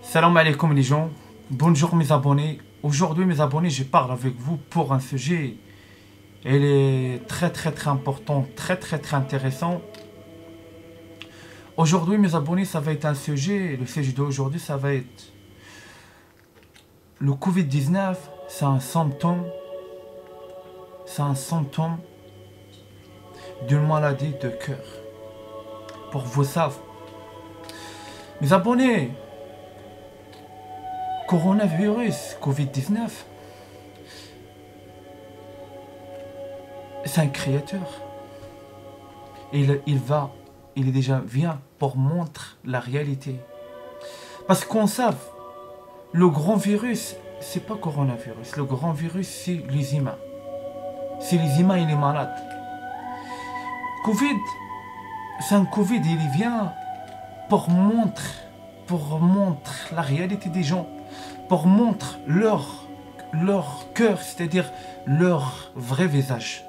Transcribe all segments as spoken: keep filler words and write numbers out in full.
Salam alaikum les gens, bonjour mes abonnés. Aujourd'hui mes abonnés, je parle avec vous pour un sujet. Il est très très très important, très très très intéressant. Aujourd'hui mes abonnés, ça va être un sujet, le sujet d'aujourd'hui ça va être le Covid dix-neuf, c'est un symptôme, c'est un symptôme d'une maladie de cœur. Pour vous savoir, mes abonnés, coronavirus, Covid dix-neuf, c'est un créateur. Il, il va, il est déjà vient pour montrer la réalité. Parce qu'on sait, le grand virus, c'est pas coronavirus. Le grand virus, c'est les humains. C'est les humains et les malades. Covid, c'est un Covid, il vient pour montrer, pour montrer la réalité des gens, pour montrer leur, leur cœur, c'est-à-dire leur vrai visage.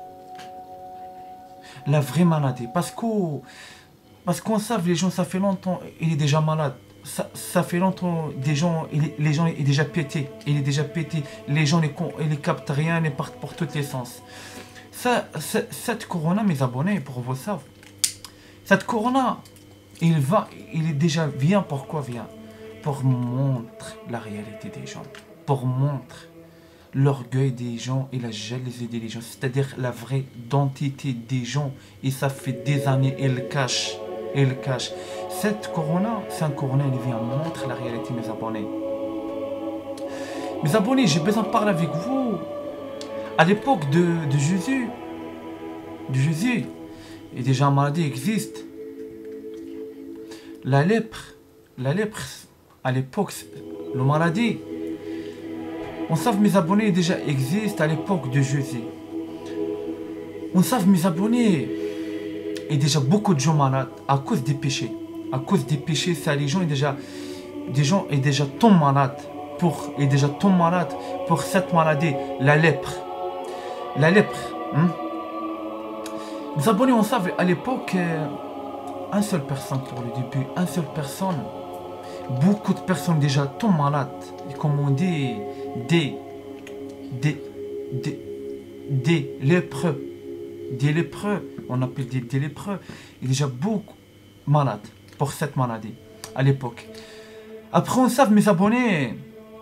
La vraie maladie. Parce qu'on parce qu'on sait, les gens, ça fait longtemps, il est déjà malade. Ça, ça fait longtemps, des gens, il, les gens, il est déjà pété. Il est déjà pété. Les gens, ils ne captent rien, ils partent pour tous les sens. Ça, ça, cette corona, mes abonnés, pour vous savoir, cette corona, il va, il est déjà vient, pourquoi vient? Pour montrer la réalité des gens. Pour montrer l'orgueil des gens et la jalousie des gens. C'est-à-dire la vraie identité des gens. Et ça fait des années, ils cachent. Ils cachent. Cette corona, c'est un corona, il vient montrer la réalité, mes abonnés. Mes abonnés, j'ai besoin de parler avec vous. À l'époque de, de Jésus, de Jésus, et déjà une maladie existe. La lèpre, la lèpre, à l'époque, la maladie, on sait que mes abonnés déjà existent à l'époque de Jésus. On sait que mes abonnés, et déjà beaucoup de gens malades à cause des péchés. À cause des péchés, ça, les gens, et déjà, des gens et déjà tombent malades pour, et déjà tombent malades pour cette maladie, la lèpre. La lèpre. Hein? Les abonnés, on savait à l'époque, euh, une seule personne pour le début, une seule personne. Beaucoup de personnes déjà tombent malades. Et comme on dit, des, des, des, des lépreux. Des lépreux, on appelle des, des lépreux. Et déjà beaucoup malades pour cette maladie à l'époque. Après, on sait, mes abonnés,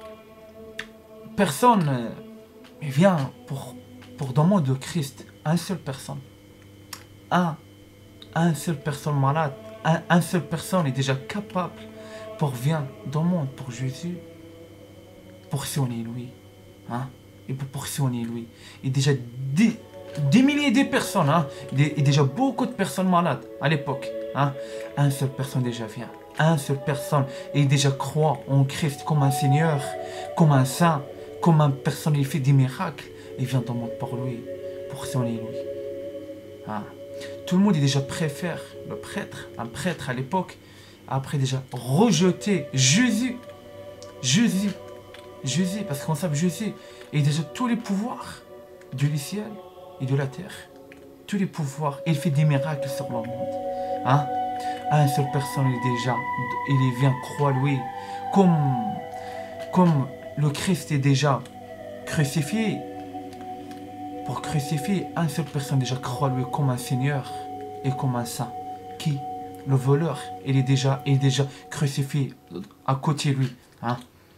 personne euh, vient pour pour demander de Christ, une seule personne, un, un seule personne malade, un, un seule personne est déjà capable pour venir dans le monde pour Jésus, pour soigner lui, hein, et pour soigner lui. Et déjà des, des milliers de personnes, hein, des, et déjà beaucoup de personnes malades à l'époque, hein, un seule personne déjà vient, un seule personne et déjà croit en Christ comme un Seigneur, comme un saint, comme une personne qui fait des miracles. Il vient dans le monde pour lui, pour soigner lui. Ah. Tout le monde est déjà préfère le prêtre, un prêtre à l'époque, après déjà rejeter Jésus. Jésus, Jésus, parce qu'on sait que Jésus a déjà tous les pouvoirs du ciel et de la terre. Tous les pouvoirs. Il fait des miracles sur le monde. Hein? Un seul personne est déjà, il vient croire lui. Comme, comme le Christ est déjà crucifié. Pour crucifier, une seule personne déjà croit lui comme un Seigneur et comme un saint. Qui? Le voleur, il est déjà, il est déjà crucifié à côté de lui. Hein?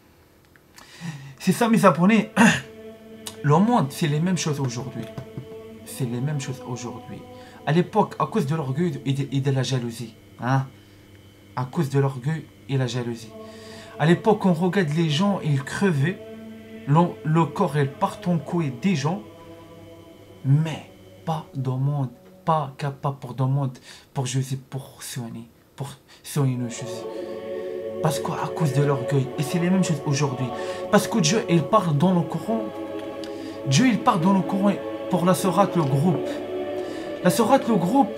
C'est ça, mes abonnés. Le monde, c'est les mêmes choses aujourd'hui. C'est les mêmes choses aujourd'hui. À l'époque, à cause de l'orgueil et, et de la jalousie. Hein? À cause de l'orgueil et la jalousie. À l'époque, on regarde les gens, ils crevaient. Le, le corps, il part en couille des gens. Mais pas dans le monde, pas capable pour dans le monde, pour Jésus, pour soigner, pour soigner nos Jésus. Parce qu'à cause de l'orgueil, et c'est les mêmes choses aujourd'hui. Parce que Dieu, il parle dans le Coran. Dieu, il parle dans le Coran pour la sourate, le groupe. La sourate, le groupe.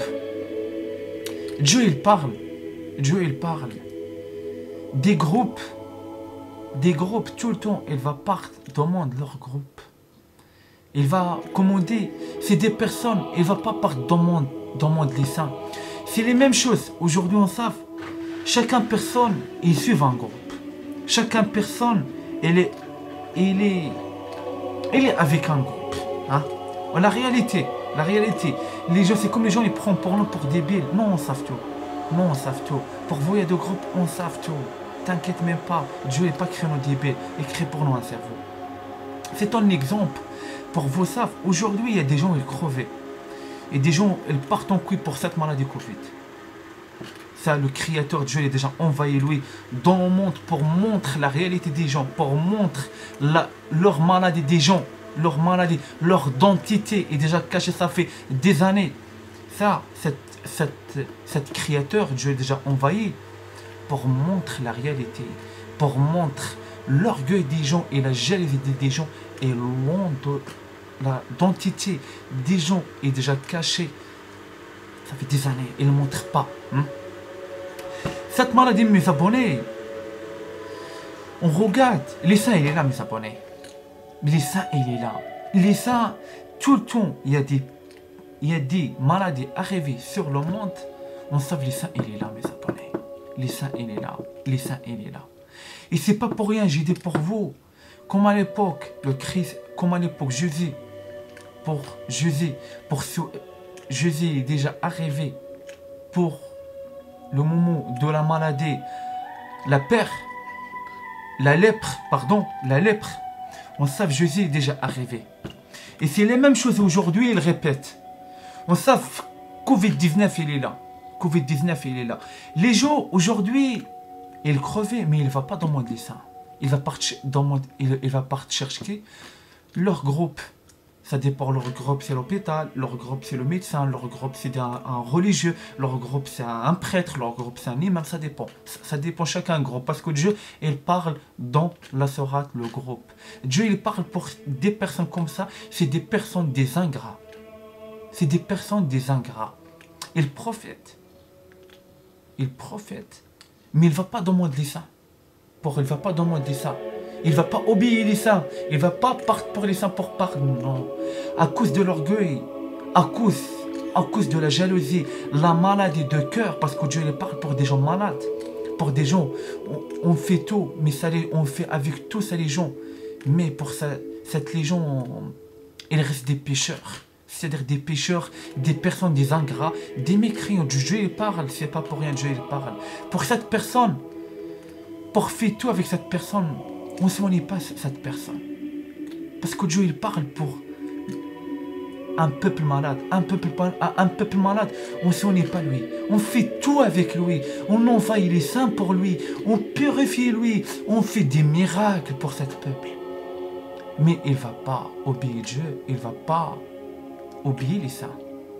Dieu, il parle. Dieu, il parle. Des groupes. Des groupes, tout le temps, il va partir dans le monde, leur groupe. Il va commander, c'est des personnes, il ne va pas partir dans le monde, dans le monde des saints. C'est les mêmes choses. Aujourd'hui, on sait, chacun personne, il suit un groupe. Chacun personne, elle est, elle est, elle est avec un groupe. Hein? La réalité, la réalité, les gens, c'est comme les gens, ils prennent pour nous pour débiles. Non, on savent tout. Non, on savent tout. Pour vous, il y a deux groupes, on savent tout. T'inquiète même pas. Dieu n'est pas créé nos débiles. Il crée pour nous un cerveau. C'est un exemple. Pour vous savez, aujourd'hui, il y a des gens, ils crevaient. Et des gens, ils partent en couille pour cette maladie Covid. Ça, le créateur de Dieu, il est déjà envahi, lui, dans le monde pour montrer la réalité des gens, pour montrer la, leur maladie des gens, leur maladie, leur identité est déjà cachée, ça fait des années. Ça, cette, cette, cette créateur de Dieu est déjà envahi pour montrer la réalité, pour montrer l'orgueil des gens et la jalousie des gens et l'identité des gens est déjà cachée. Ça fait des années, il ne montre pas. Hein? Cette maladie, mes abonnés, on regarde, les seins, il est là, mes abonnés. Les seins, il est là. Les seins, tout le temps, il y a des, il y a des maladies arrivées sur le monde. On sait que les seins, il est là, mes abonnés. Les seins, il est là. Les seins, il est là. Et c'est pas pour rien, j'ai dit pour vous, comme à l'époque, le Christ, comme à l'époque, Jésus, pour Jésus, pour ce, Jésus est déjà arrivé pour le moment de la maladie, la perte, la lèpre, pardon, la lèpre, on sait que Jésus est déjà arrivé. Et c'est les mêmes choses aujourd'hui, il répète. On sait que Covid dix-neuf, il est là. Covid dix-neuf, il est là. Les gens, aujourd'hui, ils crevaient, mais il ne va pas demander ça. Il va partir, demander, il, il va partir chercher leur groupe. Ça dépend, leur groupe c'est l'hôpital, leur groupe c'est le médecin, leur groupe c'est un, un religieux, leur groupe c'est un prêtre, leur groupe c'est un imam, ça dépend. Ça, ça dépend chacun groupe, parce que Dieu, il parle dans la sourate, le groupe. Dieu, il parle pour des personnes comme ça, c'est des personnes des ingrats. C'est des personnes des ingrats. Il prophète. Il prophète. Mais il ne va pas demander ça. Pour, il ne va pas demander ça. Il ne va pas obéir les saints. Il ne va pas partir pour les saints pour parler. Non. À cause de l'orgueil, à cause, à cause de la jalousie, la maladie de cœur, parce que Dieu il parle pour des gens malades. Pour des gens, on, on fait tout, mais ça, on fait avec tout ça les gens. Mais pour ça, cette légion, il reste des pécheurs. C'est-à-dire des pécheurs, des personnes, des ingrats, des mécréants. Dieu il parle, c'est pas pour rien Dieu il parle. Pour cette personne, pour faire tout avec cette personne, on ne soigne pas cette personne. Parce que Dieu, il parle pour un peuple malade. Un peuple, un peuple malade, on ne soigne pas lui. On fait tout avec lui. On envahit les saints pour lui. On purifie lui. On fait des miracles pour ce peuple. Mais il ne va pas obéir Dieu. Il ne va pas obéir les saints.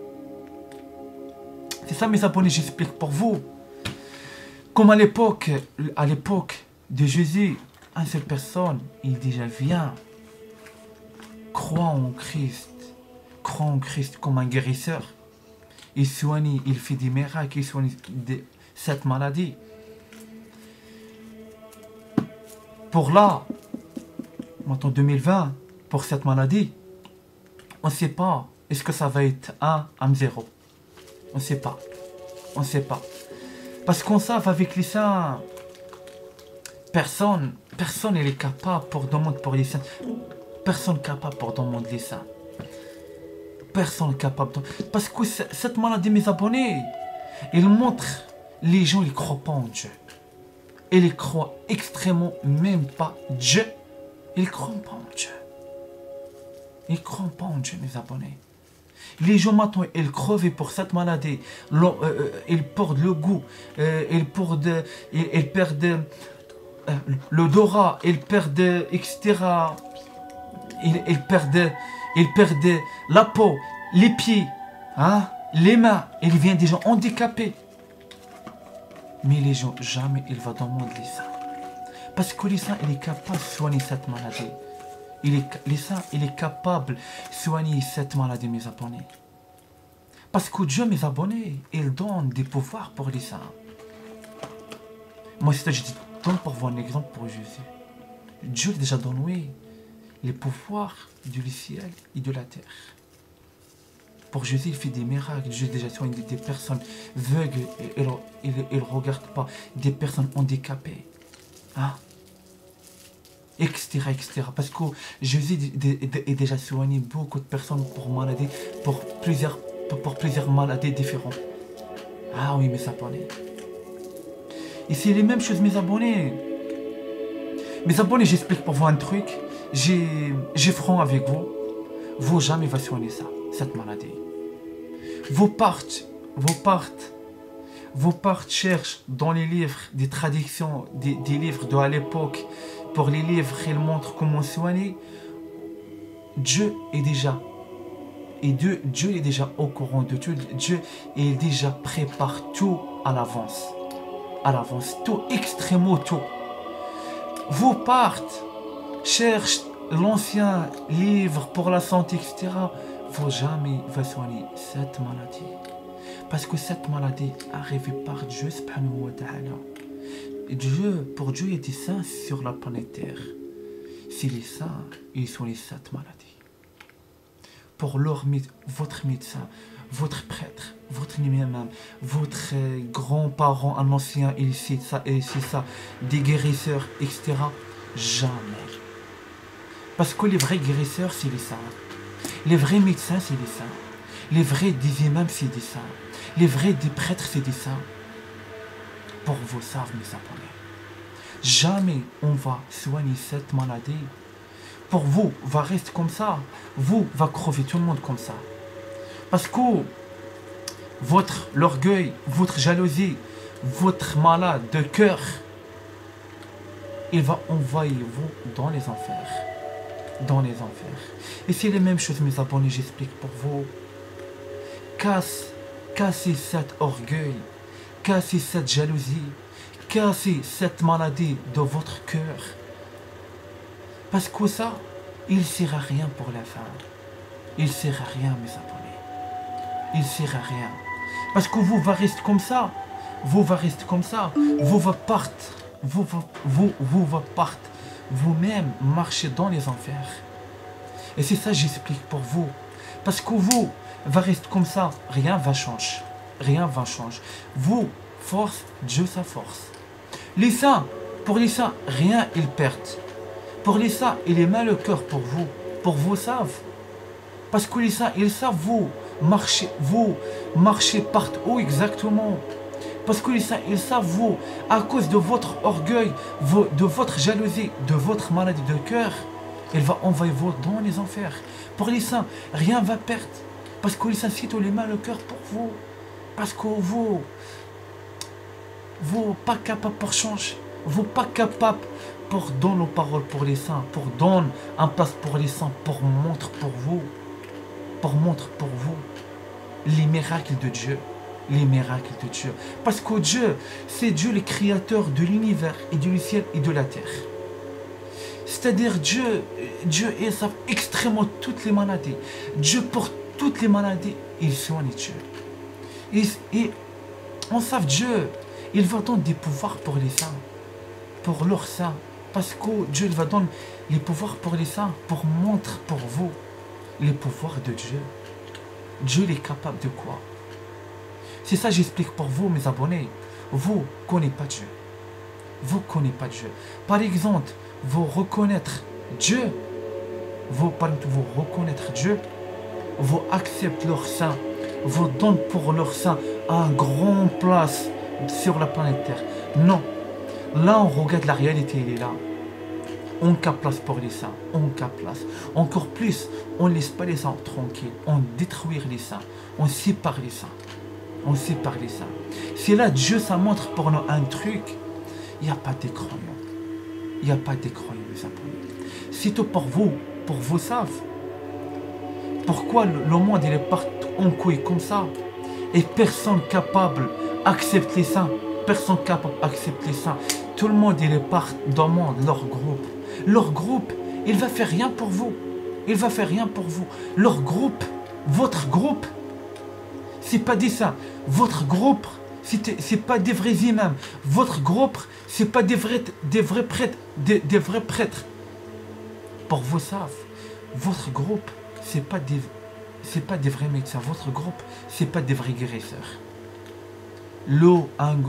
C'est ça mes abonnés, j'explique pour vous. Comme à l'époque, à l'époque de Jésus, une seule personne, il déjà vient, croit en Christ, croit en Christ comme un guérisseur. Il soigne, il fait des miracles, il soigne de cette maladie. Pour là, maintenant deux mille vingt, pour cette maladie, on ne sait pas, est-ce que ça va être un, un zéro? On ne sait pas, on ne sait pas. Parce qu'on sait avec les saints, personne, personne n'est capable pour demander pour les saints. Personne n'est capable pour demander les saints. Personne n'est capable. De... Parce que cette maladie, mes abonnés, il montre les gens, ils ne croient pas en Dieu. Et ils croient extrêmement même pas Dieu. Ils ne croient pas en Dieu. Ils ne croient pas en Dieu, mes abonnés. Les gens maintenant, ils crevent pour cette maladie. Le, euh, ils perdent le goût. Euh, ils perdent, ils, ils perdent euh, l'odorat. Ils perdent, et cetera. Ils, ils, perdent, ils perdent la peau, les pieds, hein, les mains. Ils viennent des gens handicapés. Mais les gens, jamais ils vont demander ça. Parce que les saints, il est capable de soigner cette maladie. Il est, les saints, il est capable de soigner cette maladie, mes abonnés. Parce que Dieu, mes abonnés, il donne des pouvoirs pour les saints. Moi, c'est je dis, donne pour vous un exemple pour Jésus. Dieu a déjà donné les pouvoirs du ciel et de la terre. Pour Jésus, il fait des miracles. Dieu a déjà soigné des personnes aveugles, il ne regarde pas, des personnes handicapées. Hein? et cetera, et cetera. Parce que Jésus a déjà soigné beaucoup de personnes pour maladies, pour plusieurs, pour plusieurs maladies différentes. Ah oui, mes abonnés. Et c'est les mêmes choses, mes abonnés. Mes abonnés, j'explique pour vous un truc. J'ai franc avec vous. Vous jamais va soigner ça, cette maladie. Vous partez, vous partez, vous partez chercher dans les livres des traductions, des, des livres de à l'époque, pour les livres, ils montrent comment soigner. Dieu est déjà, et Dieu, Dieu est déjà au courant de tout. Dieu est déjà prépare tout à l'avance, à l'avance, tout extrêmement tout. Vous partez chercher l'ancien livre pour la santé, et cetera. Vous jamais va soigner cette maladie. Parce que cette maladie arrivée par Dieu, subhanahu wa ta'ala. Dieu, pour Dieu, il était saint sur la planète Terre. S'il est saint, il soigne cette maladie. Pour leur, votre médecin, votre prêtre, votre imam, votre grand-parent, un ancien, il sait ça, et c'est ça, des guérisseurs, et cetera. Jamais. Parce que les vrais guérisseurs, c'est les saints. Les vrais médecins, c'est les saints. Les vrais des imams, c'est des saints. Les vrais des prêtres, c'est des saints. Pour vous savez, mes abonnés. Jamais on va soigner cette maladie. Pour vous, va rester comme ça. Vous, va crever tout le monde comme ça. Parce que votre l'orgueil, votre jalousie, votre malade de cœur, il va envoyer vous dans les enfers. Dans les enfers. Et c'est les mêmes choses, mes abonnés, j'explique pour vous. Casse, cassez cet orgueil, cassez cette jalousie, cassez cette maladie de votre cœur. Parce que ça, il ne sert à rien pour la fin. Il ne sert à rien, mes abonnés. Il ne sert à rien. Parce que vous va rester comme ça. Vous va rester comme ça. Vous va partir. Vous va, vous, vous va partir. Vous-même marchez dans les enfers. Et c'est ça que j'explique pour vous. Parce que vous va rester comme ça, rien va changer. Rien va changer. Vous, force, Dieu sa force. Les saints, pour les saints, rien ils perdent. Pour les saints, il est mal le cœur pour vous. Pour vous savent. Parce que les saints, ils savent vous marcher, vous marchez partout exactement. Parce que les saints, ils savent vous, à cause de votre orgueil, de votre jalousie, de votre maladie de cœur, il va envoyer vous dans les enfers. Pour les saints, rien ne va perdre. Parce que les saints, c'est les mains le cœur pour vous. Parce que vous, vous pas capable pour changer. Vous pas capable pour donner nos paroles pour les saints, pour donner un place pour les saints, pour montrer pour vous, pour montrer pour vous les miracles de Dieu. Les miracles de Dieu. Parce que Dieu, c'est Dieu le créateur de l'univers et du ciel et de la terre. C'est-à-dire Dieu, Dieu est ça extrêmement toutes les maladies. Dieu pour toutes les maladies, il soigne Dieu. Et, et on sait Dieu, il va donner des pouvoirs pour les saints, pour leurs saints. Parce que Dieu il va donner les pouvoirs pour les saints, pour montrer pour vous les pouvoirs de Dieu. Dieu est capable de quoi? C'est ça que j'explique pour vous, mes abonnés. Vous ne connaissez pas Dieu. Vous ne connaissez pas Dieu. Par exemple, vous reconnaître Dieu, vous, par exemple, vous reconnaître Dieu, vous acceptez leur sein, vous donnez pour leur sein un grand place sur la planète Terre. Non. Là, on regarde la réalité, elle est là. On cap place pour les saints, on cap place. Encore plus, on ne laisse pas les saints tranquilles, on détruit les saints, on sépare les saints. On sépare les saints. C'est là Dieu, ça montre pour nous un truc. Il n'y a pas de croyants. Il n'y a pas de croyants, mes abonnés. C'est tout pour vous, pour vous savez. Pourquoi le monde il est partout en couille comme ça? Et personne capable d'accepter les saints. Personne capable d'accepter les saints. Tout le monde il est partout dans le monde, leur groupe. Leur groupe, il va faire rien pour vous. Il va faire rien pour vous. Leur groupe, votre groupe, c'est pas des saints. Votre groupe, c'est pas des vrais imams. Votre groupe, c'est pas des vrais, des vrais prêtres, des, des vrais prêtres. Pour vous savez, votre groupe, c'est pas des, c'est pas des vrais médecins. Votre groupe, c'est pas des vrais guérisseurs. L'eau,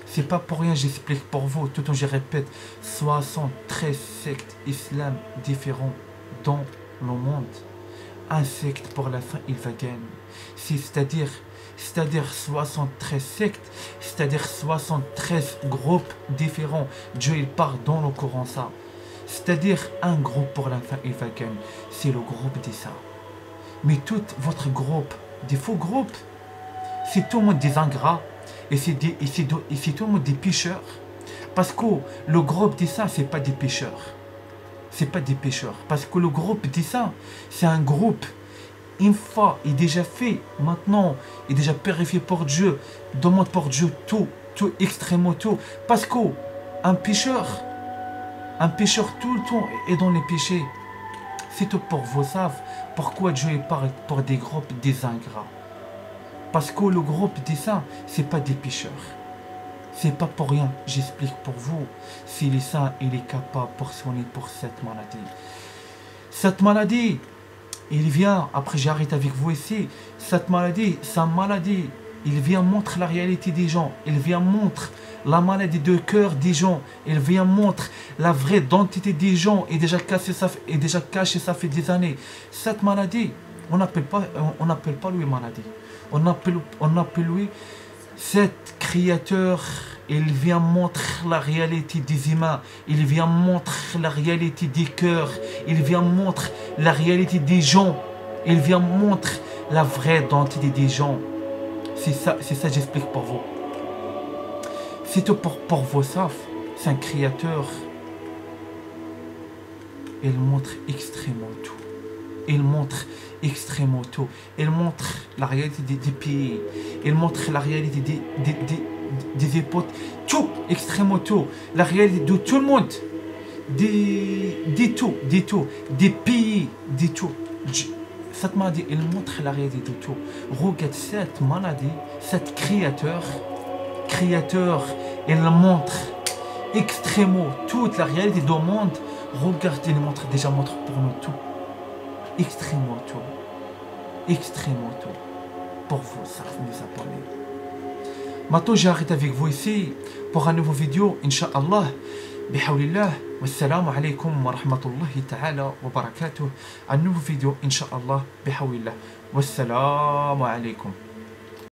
C'est pas pour rien, j'explique pour vous, tout le temps je répète, soixante-treize sectes islam différents dans le monde. Un secte pour la fin, il va gagner. C'est-à-dire, c'est-à-dire soixante-treize sectes, c'est-à-dire soixante-treize groupes différents. Dieu, il parle dans le Coran ça. C'est-à-dire un groupe pour la fin, il va gagner. C'est le groupe d'Issa. Mais tout votre groupe, des faux groupes, c'est tout le monde des ingrats. Et c'est tout le monde des pécheurs. Parce que le groupe d'Issa, c'est pas des pécheurs. C'est pas des pécheurs. Parce que le groupe d'Issa, c'est un groupe, une fois, il est déjà fait, maintenant, il est déjà purifié pour Dieu, demande pour Dieu tout, tout, extrêmement tout. Parce que un pécheur, un pécheur tout le temps est dans les péchés. C'est tout pour vous savez pourquoi Dieu parle pour des groupes des ingrats. Parce que le groupe des saints, c'est pas des pécheurs. C'est pas pour rien, j'explique pour vous. Si les saints, il est capable pour soigner pour cette maladie. Cette maladie, il vient, après j'arrête avec vous ici, cette maladie, sa maladie, il vient montrer la réalité des gens. Il vient montrer la maladie de cœur des gens. Il vient montrer la vraie identité des gens. Et déjà caché ça, et déjà caché ça fait des années. Cette maladie, on n'appelle pas, on n'appelle pas lui maladie. On appelle, on appelle lui cet créateur. Il vient montrer la réalité des humains. Il vient montrer la réalité des cœurs. Il vient montrer la réalité des gens. Il vient montrer la vraie identité des gens. C'est ça, c'est ça j'explique pour vous. C'est tout pour, pour vous savez. C'est un créateur. Il montre extrêmement tout. Il montre extrêmement tout. Il montre la réalité des, des pays. Il montre la réalité des, des, des, des époques. Tout, extrêmement tout. La réalité de tout le monde. Des, des tout, des tout. Des pays, des tout. Cette maladie, il montre la réalité de tout. Regarde cette maladie, cette créateur. Créateur, il montre extrêmement toute la réalité du monde. Regarde, il montre, déjà montre pour nous tout. Extrêmement tout. Extrêmement tout. Pour vous, ça nous abonner. Maintenant, j'arrête avec vous ici pour un nouveau vidéo, Inch'Allah. Bihawlillah. Wassalamu alaikum wa rahmatullahi ta'ala wa barakatuh. Un nouveau vidéo, Inch'Allah. Bihawlillah. Wassalamu alaikum.